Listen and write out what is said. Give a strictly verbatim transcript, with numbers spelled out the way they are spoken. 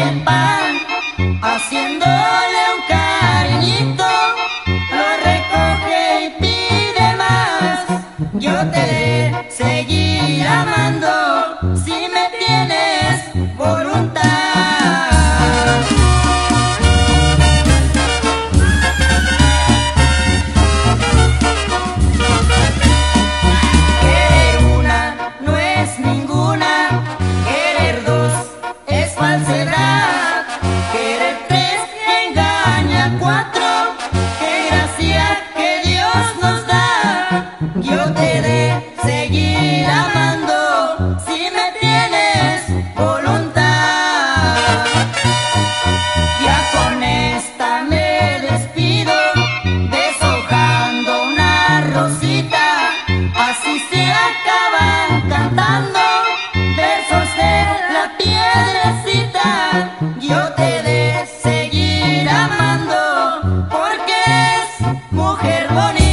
el pan, haciéndole un cariñito, lo recoge y pide más. Yo te he de seguir amando si me tienes voluntad. Querer una no es ninguna, querer dos es falsedad, querer tres engaña, cuatro qué gracia que Dios nos da. Yo te he de seguir amando si me tienes voluntad. Ya con esta me despido, deshojando una rosita, así se acaban cantando versos de la piedrecita. Yo te he de seguir amando porque es mujer bonita.